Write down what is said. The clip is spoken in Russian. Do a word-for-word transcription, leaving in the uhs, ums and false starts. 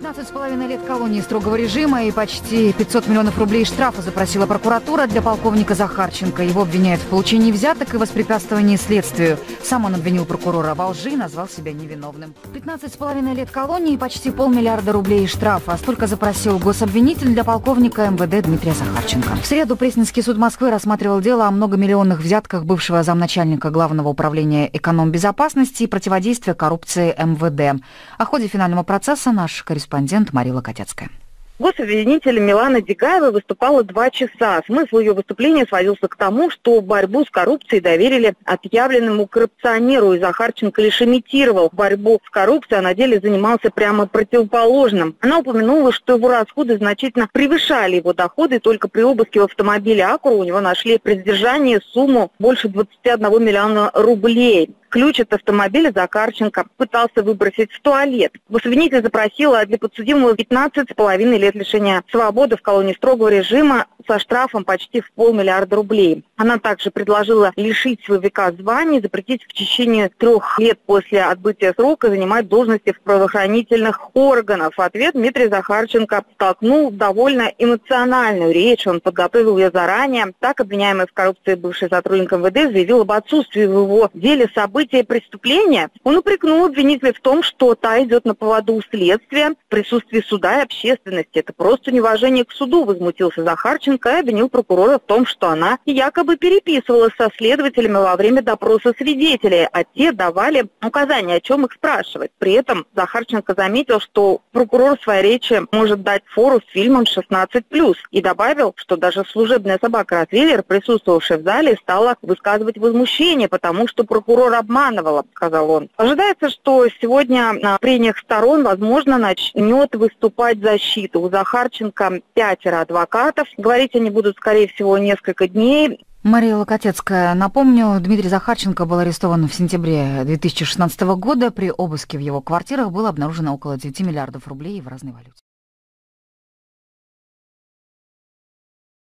пятнадцать с половиной лет колонии строгого режима и почти пятьсот миллионов рублей штрафа запросила прокуратура для полковника Захарченко. Его обвиняют в получении взяток и воспрепятствовании следствию. Сам он обвинил прокурора во лжи и назвал себя невиновным. пятнадцать с половиной лет колонии и почти полмиллиарда рублей штрафа. Столько запросил гособвинитель для полковника эм вэ дэ Дмитрия Захарченко. В среду Пресненский суд Москвы рассматривал дело о многомиллионных взятках бывшего замначальника Главного управления экономбезопасности и противодействия коррупции эм вэ дэ. О ходе финального процесса наш корреспондент Мария Локотецкая. Гособвинитель Милана Дегаева выступала два часа. Смысл ее выступления сводился к тому, что борьбу с коррупцией доверили отъявленному коррупционеру, и Захарченко лишь имитировал борьбу с коррупцией, а на деле занимался прямо противоположным. Она упомянула, что его расходы значительно превышали его доходы, только при обыске в автомобиле «Акура» у него нашли при задержании сумму больше двадцати одного миллиона рублей. Ключ от автомобиля Захарченко пытался выбросить в туалет. Гособвинитель запросила для подсудимого пятнадцать с половиной лет лишения свободы в колонии строгого режима со штрафом почти в полмиллиарда рублей. Она также предложила лишить силовика звания, запретить в течение трех лет после отбытия срока занимать должности в правоохранительных органах. В ответ Дмитрий Захарченко столкнул довольно эмоциональную речь. Он подготовил ее заранее. Так обвиняемый в коррупции бывший сотрудник эм вэ дэ заявил об отсутствии в его деле событий преступления. Он упрекнул обвинителя в том, что та идет на поводу у следствия в присутствии суда и общественности. Это просто неуважение к суду, возмутился Захарченко и обвинил прокурора в том, что она якобы переписывалась со следователями во время допроса свидетелей, а те давали указания, о чем их спрашивать. При этом Захарченко заметил, что прокурор в своей речи может дать фору с фильмом шестнадцать плюс, и добавил, что даже служебная собака-ротвейлер, присутствовавшая в зале, стала высказывать возмущение, потому что прокурор обманывала, сказал он. Ожидается, что сегодня на прениях сторон, возможно, начнет выступать защита. У Захарченко пятеро адвокатов. Говорить они будут, скорее всего, несколько дней. Мария Локотецкая. Напомню, Дмитрий Захарченко был арестован в сентябре две тысячи шестнадцатого года. При обыске в его квартирах было обнаружено около девяти миллиардов рублей в разной валюте.